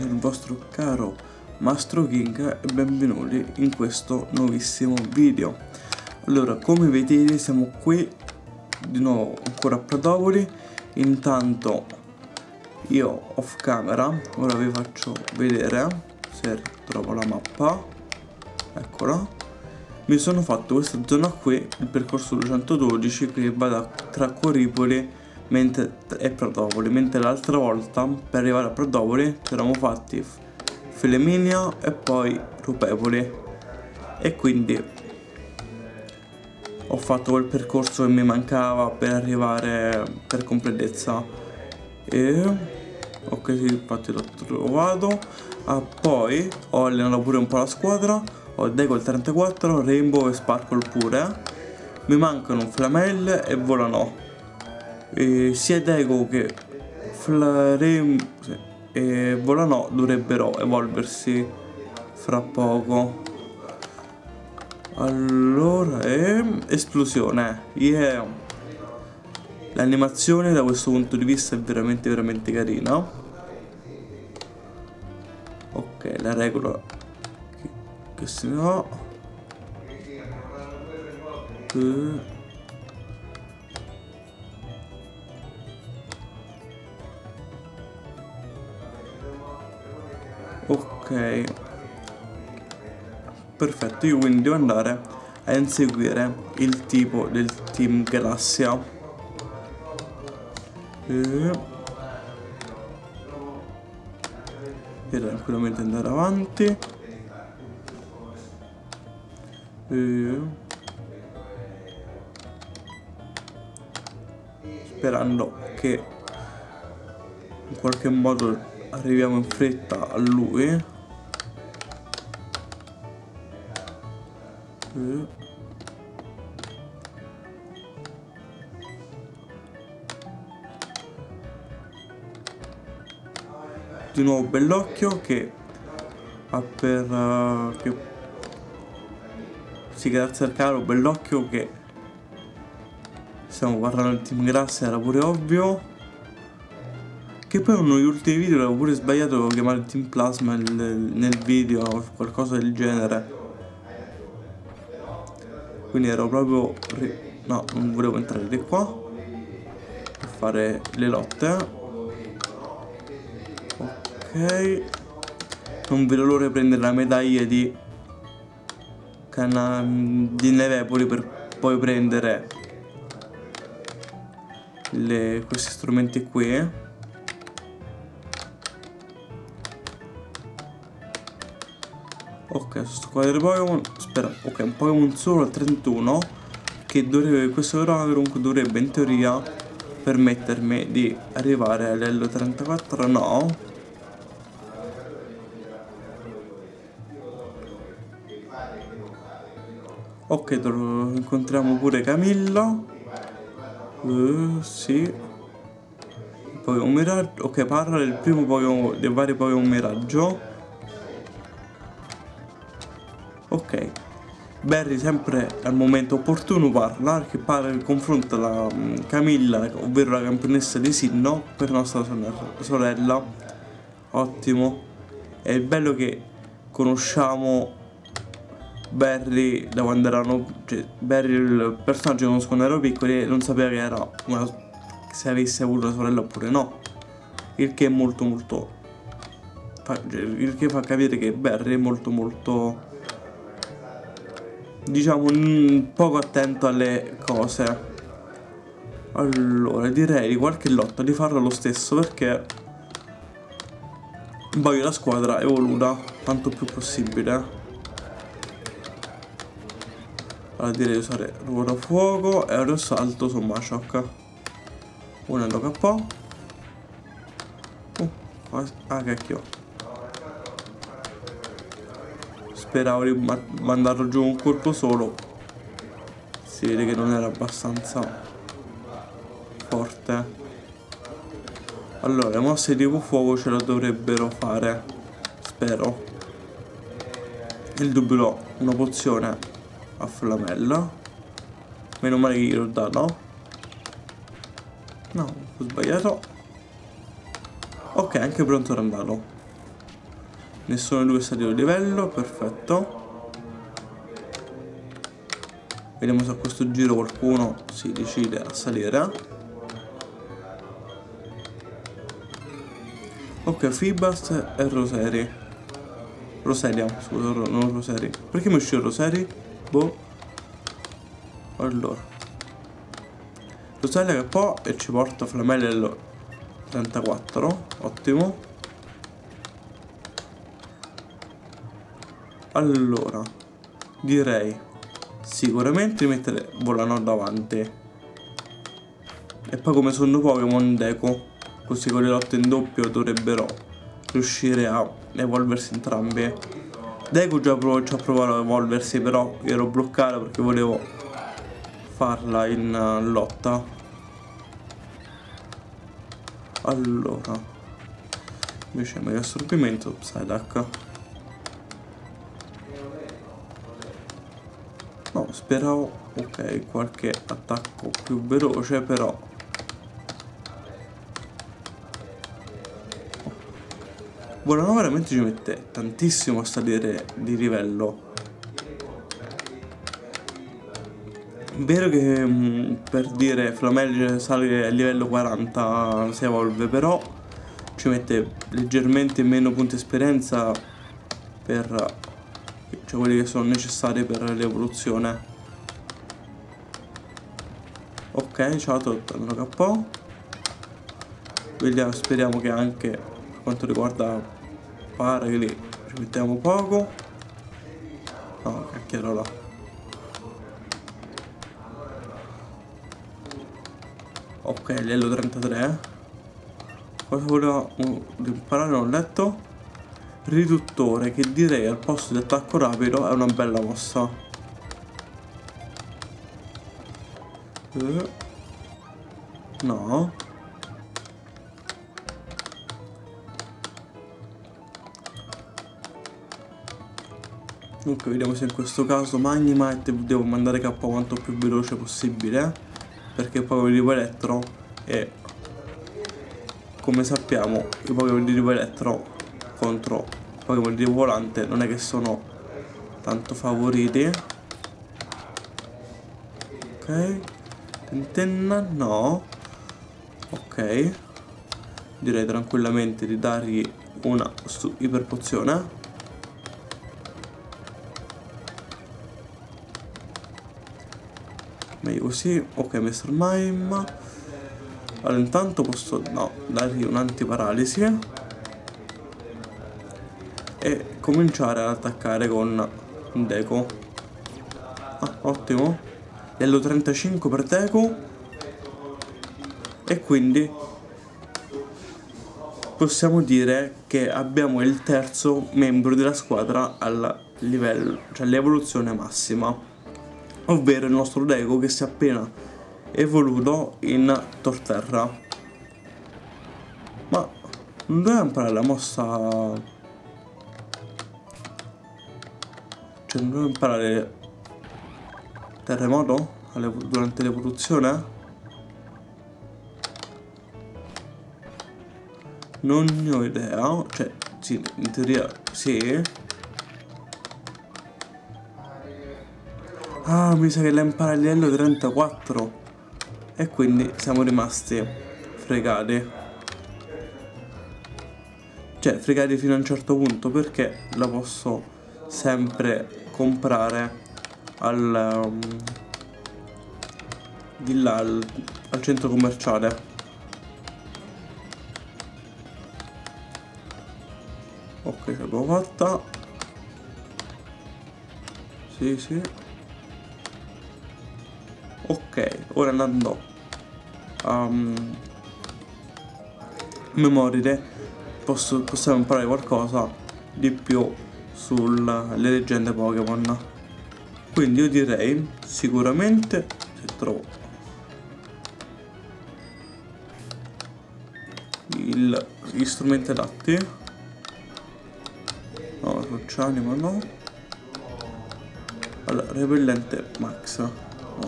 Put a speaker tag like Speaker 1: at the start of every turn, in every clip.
Speaker 1: sono il vostro caro Mastro King e benvenuti in questo nuovissimo video. Allora, come vedete siamo qui di nuovo ancora a Prodopoli. Intanto io off camera, ora vi faccio vedere se trovo la mappa, eccola. Mi sono fatto questa zona qui, il percorso 212 che va tra Coripoli e Prodopoli, mentre l'altra volta per arrivare a Prodopoli ci eravamo fatti Flaminia e poi Rupevoli, e quindi ho fatto quel percorso che mi mancava per arrivare per completezza. E ok, sì, infatti l'ho trovato. Poi ho allenato pure un po' la squadra, ho Deco il 34, Rainbow e Sparkle pure. Mi mancano Flamel e Volano. Sia Deco che e Volano dovrebbero evolversi fra poco. Allora, esplosione, yeah. L'animazione da questo punto di vista è veramente carina. Ok, la regola che se ne va. Ok, perfetto, io quindi devo andare a inseguire il tipo del Team Galassia. E tranquillamente andare avanti. Sperando che in qualche modo arriviamo in fretta a lui. Di nuovo Bellocchio che ha sì, grazie al caro Bellocchio che stiamo parlando del Team Galassia, era pure ovvio. Che poi negli ultimi video avevo pure sbagliato a chiamare il Team Plasma nel video o qualcosa del genere. Quindi ero proprio... no, non volevo entrare di qua per fare le lotte. Ok. Non vedo l'ora di prendere la medaglia di Nevepoli per poi prendere questi strumenti qui. Ok, sto qua di Pokémon. Spera, ok, un Pokémon solo al 31 che questo Graveron dovrebbe in teoria permettermi di arrivare a livello 34, no. Ok, incontriamo pure Camilla. Sì. Poi un miraggio. Ok, parla del primo Pokémon, dei vari Pokémon miraggio. Ok, Barry sempre al momento opportuno parla, che confronta la Camilla, ovvero la campionessa di Sinnoh, per nostra sorella. Ottimo. È bello che conosciamo Barry da quando erano... cioè, Barry il personaggio che conosco quando ero piccoli e non sapeva che era se avesse avuto una sorella oppure no. Il che è molto il che fa capire che Barry è molto diciamo poco attento alle cose. Allora direi di qualche lotta di farla lo stesso, perché voglio la squadra evoluta quanto più possibile. Allora direi di usare ruolo fuoco e ora salto su Machop. Uno è lo KO. Cacchio, speravo di mandarlo giù un colpo solo. Si vede che non era abbastanza forte. Allora, le mosse tipo fuoco ce la dovrebbero fare, spero. Il dubbio l'ho, una pozione a flamella. Meno male che gliel'ho dato. No, ho sbagliato. Ok, anche pronto era andato. Nessuno di due è salito di livello, perfetto. Vediamo se a questo giro qualcuno si decide a salire. Ok, Fibast e Roseri. Roselia, scusa, non Roseri. Perché mi uscì Roseri? Boh. Allora. Roselia che poi e ci porta Flamello 34. Ottimo. Allora. Direi sicuramente mettere Volano davanti. E poi come sono Pokémon Deku, così con le lotte in doppio dovrebbero riuscire a evolversi entrambi. Deku già ci ha provato a evolversi, però io ero bloccato perché volevo farla in lotta. Allora, invece mega assorbimento, Psyduck. No, speravo, ok, qualche attacco più veloce, però Volano veramente ci mette tantissimo a salire di livello. Vero che per dire Flamelli sale a livello 40 si evolve, però ci mette leggermente meno punti esperienza per quelli che sono necessari per l'evoluzione. Ok, ciao Tottenham KO. Vediamo, speriamo che anche per quanto riguarda Paragli ci mettiamo poco. No, cacchierola. Ok, livello 33. Cosa voleva imparare? Non ho letto. Riduttore, che direi al posto di attacco rapido è una bella mossa. No. Dunque vediamo se in questo caso Magnemite devo mandare K quanto più veloce possibile, perché poi con il tipo elettro, e come sappiamo i Pokémon di tipo elettro contro Pokémon di tipo volante non è che sono tanto favoriti. Ok, Tentenna no. Ok, direi tranquillamente di dargli una iperpozione. Meglio così. Ok, Mr. Mime. Allora intanto posso dargli un'antiparalisi e cominciare ad attaccare con Deku. Ah, ottimo. Livello 35 per Deku. E quindi possiamo dire che abbiamo il terzo membro della squadra al livello, cioè l'evoluzione massima, ovvero il nostro Deku che si è appena evoluto in Torterra. Ma non doveva imparare la mossa, cioè non doveva imparare terremoto durante l'evoluzione? Non ne ho idea, cioè sì, in teoria sì. Ah, mi sa che la impara a livello 34 e quindi siamo rimasti fregati. Cioè fregati fino a un certo punto, perché la posso sempre comprare di là al centro commerciale. Ok, ce l'abbiamo fatta. Sì, sì. Ok, ora andando a memorire possiamo imparare qualcosa di più sulle leggende Pokémon. Quindi io direi sicuramente, se trovo gli strumenti adatti. No, Roccianima no. Allora, repellente Max. No.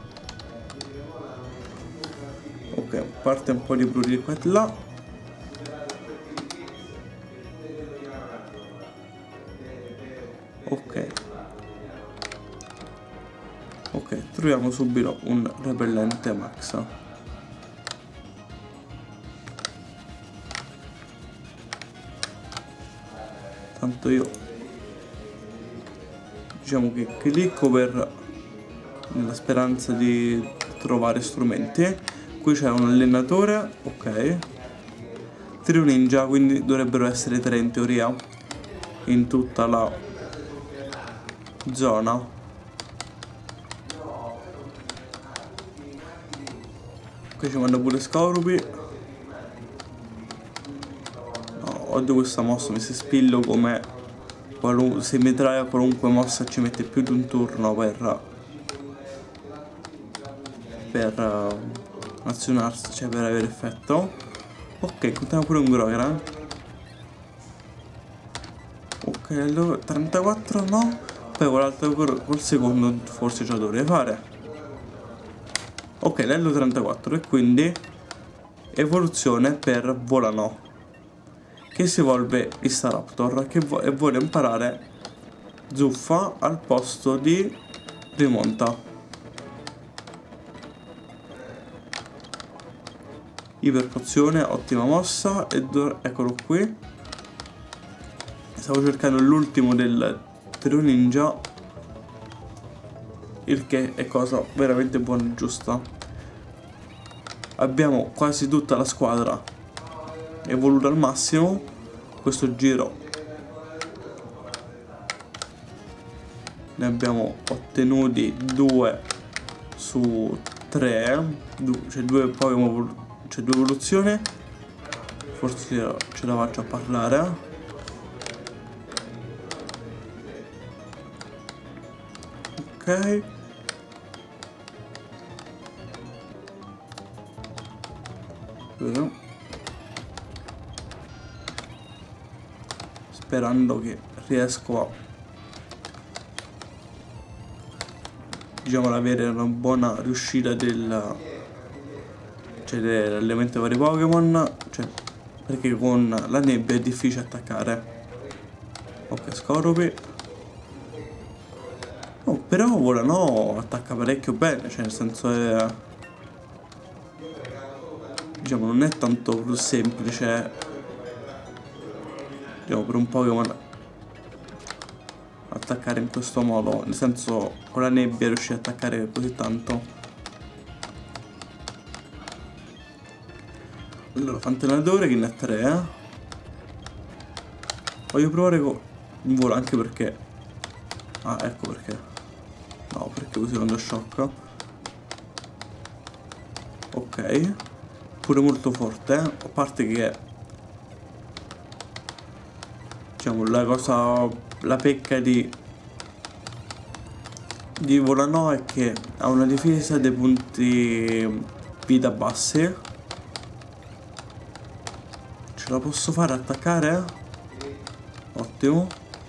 Speaker 1: Ok, parte un po' di prurito qua e là. Ok. Ok, troviamo subito un repellente max. Tanto io diciamo che clicco nella speranza di trovare strumenti. Qui c'è un allenatore, ok. Trio ninja, quindi dovrebbero essere 3 in teoria in tutta la zona. Qui ci vanno pure scorupi. No, odio questa mossa, mi si spillo come se mi trae qualunque mossa ci mette più di un turno per azionarsi, cioè per avere effetto. Ok, contiamo pure un Grogra. Ok, allora 34 no. Poi quell'altro col secondo forse ce la dovrei fare. Ok, livello 34 e quindi evoluzione per Volano, che si evolve il Staraptor e vuole imparare Zuffa al posto di Rimonta. Iperpozione, ottima mossa, eccolo qui. Stavo cercando l'ultimo del trio ninja, il che è cosa veramente buona e giusta. Abbiamo quasi tutta la squadra evoluta al massimo. Questo giro ne abbiamo ottenuti 2 su 3, cioè 2 Pokémon, cioè 2 evoluzioni. Forse ce la faccio a parlare. Ok. Sperando che riesco a, diciamo, ad avere una buona riuscita dell'allenamento dei vari Pokémon, cioè, perché con la nebbia è difficile attaccare. Ok, Scorupi. Oh, però Volano attacca parecchio bene, cioè nel senso è, diciamo, non è tanto più semplice, diciamo, per un Pokémon attaccare in questo modo, nel senso con la nebbia riuscire ad attaccare così tanto. Allora, fantalinatore che ne ha 3. Voglio provare con un volo anche perché, ah, ecco perché. No, perché uso uno shock. Ok. Pure molto forte, a parte che, diciamo, la pecca di Volano è che ha una difesa dei punti vita bassi. Ce la posso fare attaccare? Ottimo.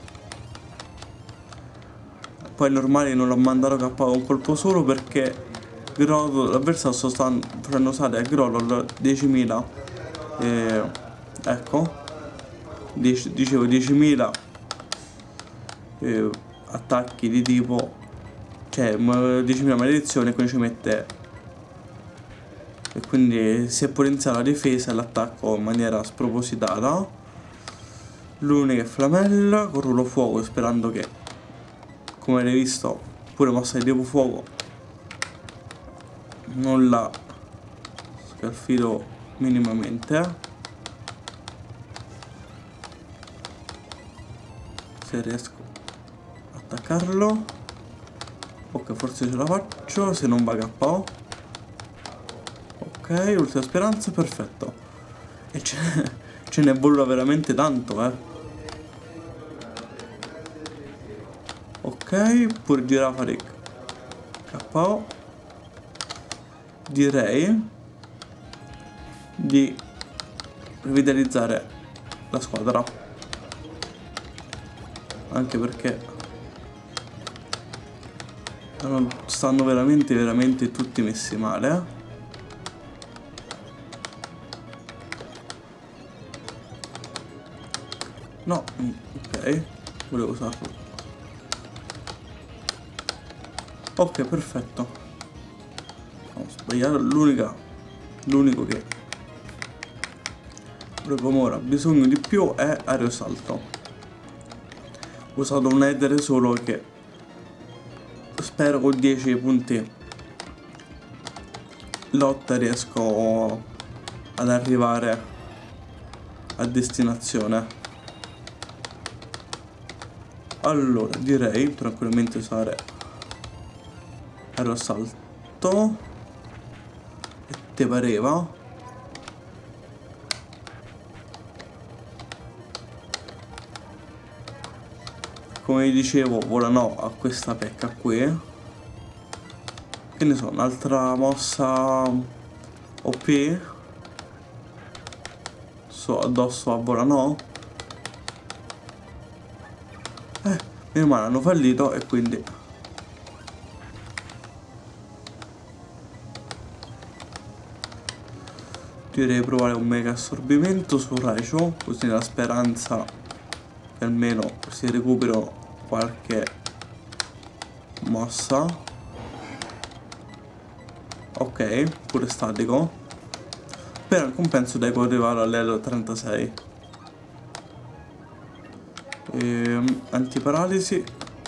Speaker 1: Poi è normale che non l'ho mandato KO con un colpo solo perché l'avversario sto facendo usare a Grolol 10.000. Ecco, dicevo 10.000 attacchi di tipo, cioè 10.000 maledizioni, quindi ci mette, e quindi si è potenziata la difesa e l'attacco in maniera spropositata. L'unica è Flamella con Rullo Fuoco, sperando che, come avete visto, pure mossa di tipo fuoco non la scalfito minimamente. Se riesco a attaccarlo, ok, forse ce la faccio, se non va KO. Ok, ultima speranza, perfetto. E ce n'è voluta veramente tanto, Ok, pure Girafaric KO. Direi di rivitalizzare la squadra, anche perché stanno veramente tutti messi male. No, ok, volevo usarlo Ok, perfetto. Ho sbagliato. L'unico che proprio ora bisogno di più è aerosalto. Ho usato un eder solo che spero con 10 punti lotta riesco ad arrivare a destinazione. Allora direi tranquillamente usare aerosalto. E te pareva? Come vi dicevo, volano a questa pecca qui. Che ne so, un'altra mossa OP addosso a volano. Meno male hanno fallito e quindi direi di provare un mega assorbimento su Raichu, così nella speranza che almeno si recupero qualche mossa. Ok, pure statico. Per il compenso devo arrivare a livello 36. Antiparalisi.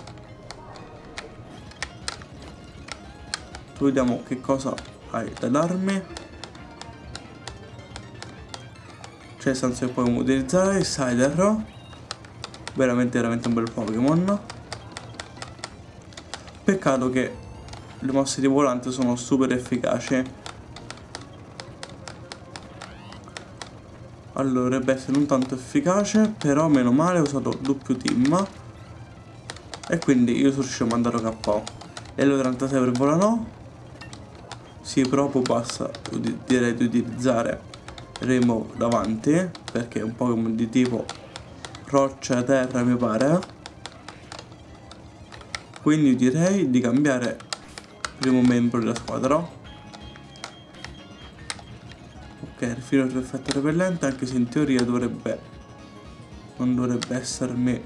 Speaker 1: Tu vediamo che cosa hai da darmi. C'è il senso che puoi utilizzare Cider. Veramente un bel Pokémon. Peccato che le mosse di volante sono super efficaci. Allora dovrebbe essere non tanto efficace, però meno male ho usato doppio team e quindi io sono riuscito a mandare KO. E lo 36 per volano. Sì, proprio basta, direi di utilizzare Rainbow davanti, perché è un Pokémon di tipo roccia, terra mi pare. Quindi direi di cambiare primo membro della squadra. Ok, rifino l'effetto repellente, anche se in teoria non dovrebbe essermi,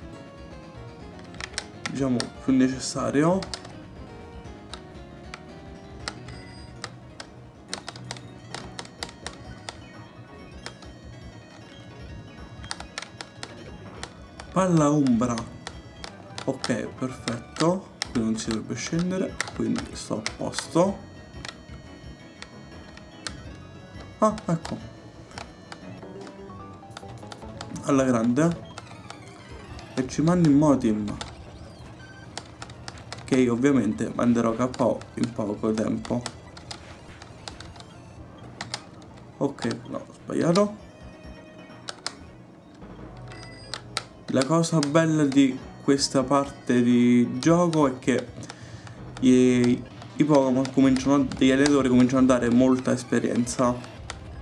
Speaker 1: diciamo, più necessario. Palla ombra. Ok, perfetto. Qui non si dovrebbe scendere, quindi sto a posto. Ah, ecco. Alla grande. E ci mando in Motim, che io ovviamente manderò KO in poco tempo. Ok, no, ho sbagliato. La cosa bella di questa parte di gioco è che i Pokémon cominciano, gli allenatori cominciano a dare molta esperienza.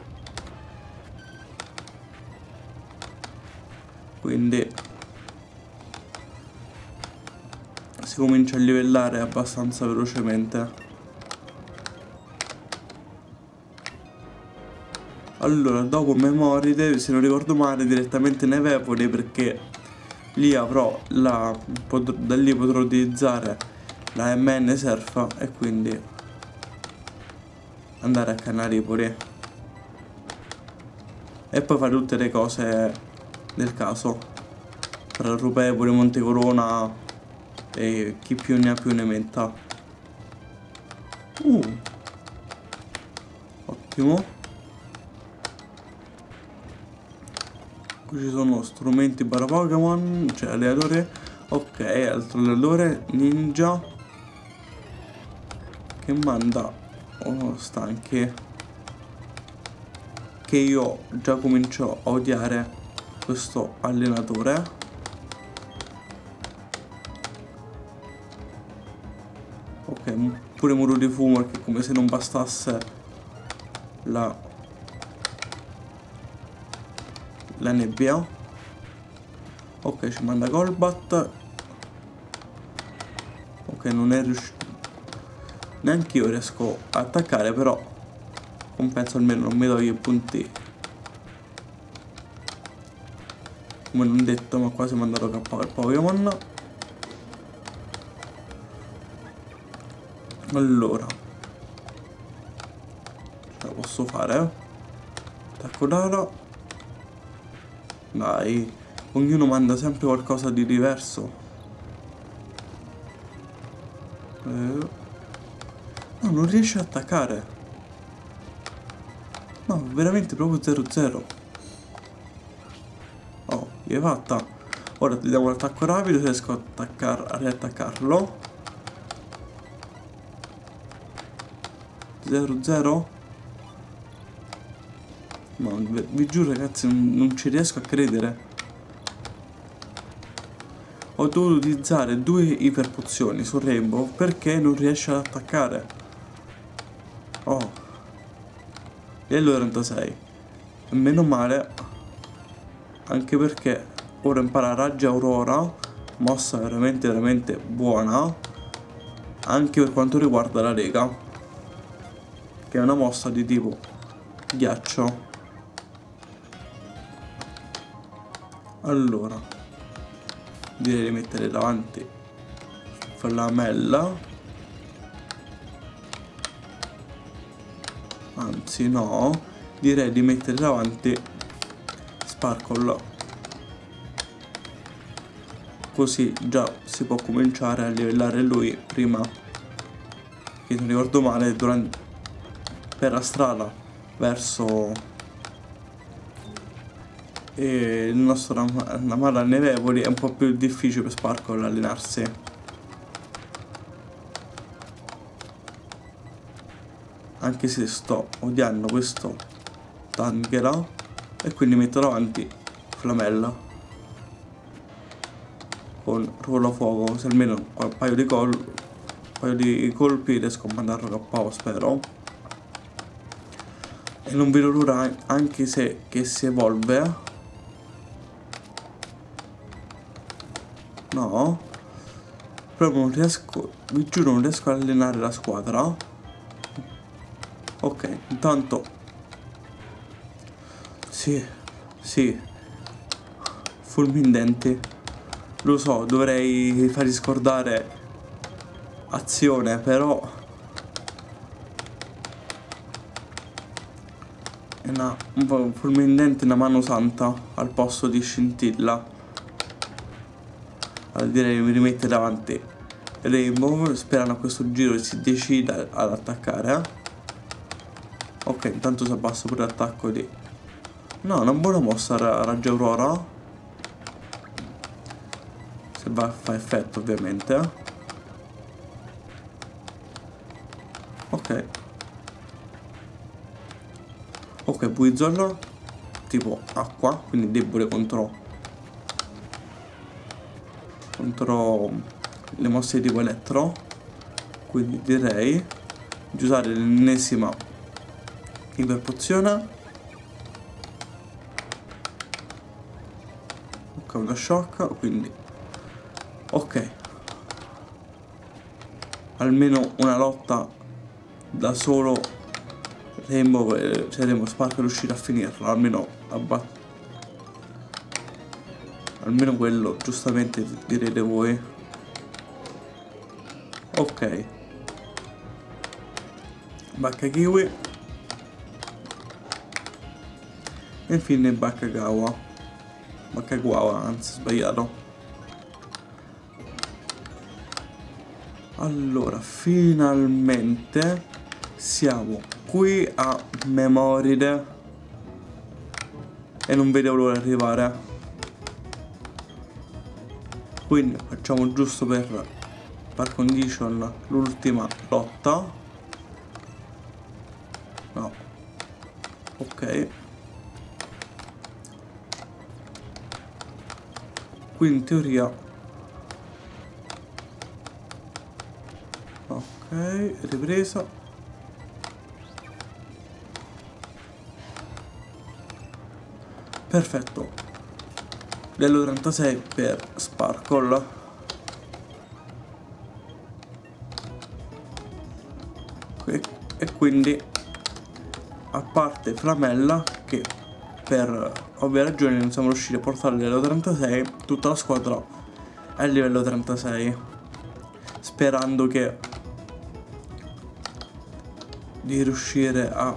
Speaker 1: Quindi si comincia a livellare abbastanza velocemente. Allora, dopo Memoride, se non ricordo male, direttamente Nevevole, perché lì avrò da lì potrò utilizzare la MN Surf e quindi andare a Canaripoli e poi fare tutte le cose del caso tra Rupevole, Montecorona e chi più ne ha più ne metta. Ottimo. Qui ci sono strumenti para Pokémon, cioè allenatore. Ok, altro allenatore ninja che manda stanchi, che io già comincio a odiare questo allenatore. Ok, pure muro di fumo, perché come se non bastasse la nebbia. Ok, ci manda Golbat. Ok, non è riuscito. Neanche io riesco a attaccare, però compenso almeno non mi toglie i punti. Come non detto, ma quasi mandato KO il Pokémon. Allora, ce la posso fare? Attacco d'ara. Dai, ognuno manda sempre qualcosa di diverso. No, non riesce a attaccare. No, veramente proprio 0-0. Oh, gli è fatta. Ora ti diamo un attacco rapido, riesco a riattaccarlo. 0-0. No, vi giuro ragazzi, non ci riesco a credere. Ho dovuto utilizzare 2 iperpozioni su Rainbow perché non riesce ad attaccare. Oh, livello 36. E meno male, anche perché ora impara Raggio Aurora, mossa veramente buona, anche per quanto riguarda la Lega, che è una mossa di tipo ghiaccio. Allora, direi di mettere davanti Flamella. Anzi no, direi di mettere davanti Sparkle, così già si può cominciare a livellare lui prima, che non ricordo male, per la strada verso il nostro Namara Nevevoli è un po' più difficile per Sparkle allenarsi. Anche se sto odiando questo Tangela, e quindi metto davanti Flamella con Ruolo Fuoco, se almeno un paio di colpi riesco a mandarlo KO, spero. E non vedo l'ora anche se che si evolve. No, proprio non riesco, vi giuro non riesco ad allenare la squadra. Ok, intanto sì, fulminanti. Lo so, dovrei fargli scordare azione, però è un po' fulminante, una mano santa al posto di scintilla. Allora direi di rimettere davanti Rainbow, sperando a questo giro si decida ad attaccare. Ok, intanto si abbassa pure l'attacco di... No, una buona mossa Raggio Aurora, se va fa effetto ovviamente. Ok, Buizzolo tipo acqua, quindi debole contro le mosse di tipo elettro, quindi direi di usare l'ennesima iperpozione. Ok, una shock, quindi ok, almeno una lotta da solo Rainbow, cioè Rainbow Sparkle riuscire a finirla, almeno quello, giustamente direte voi. Ok, Bacca Kiwi e infine Baccagawa, anzi sbagliato. Allora, finalmente siamo qui a Memoride e non vedevo l'ora di arrivare. Quindi facciamo giusto per par condition l'ultima lotta. No, ok, qui in teoria ok, ripresa. Perfetto, livello 36 per Sparkle. E quindi, a parte Flamella, che per ovvie ragioni non siamo riusciti a portare a livello 36, tutta la squadra è a livello 36, sperando che di riuscire a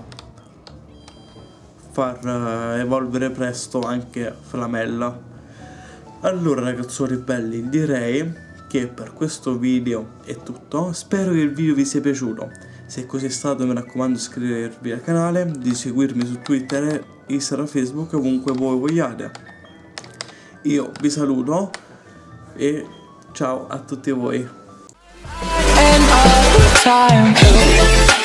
Speaker 1: far evolvere presto anche Flamella. Allora ragazzoli belli, direi che per questo video è tutto. Spero che il video vi sia piaciuto. Se così è stato, mi raccomando di iscrivervi al canale, di seguirmi su Twitter, Instagram, Facebook, ovunque voi vogliate. Io vi saluto e ciao a tutti voi.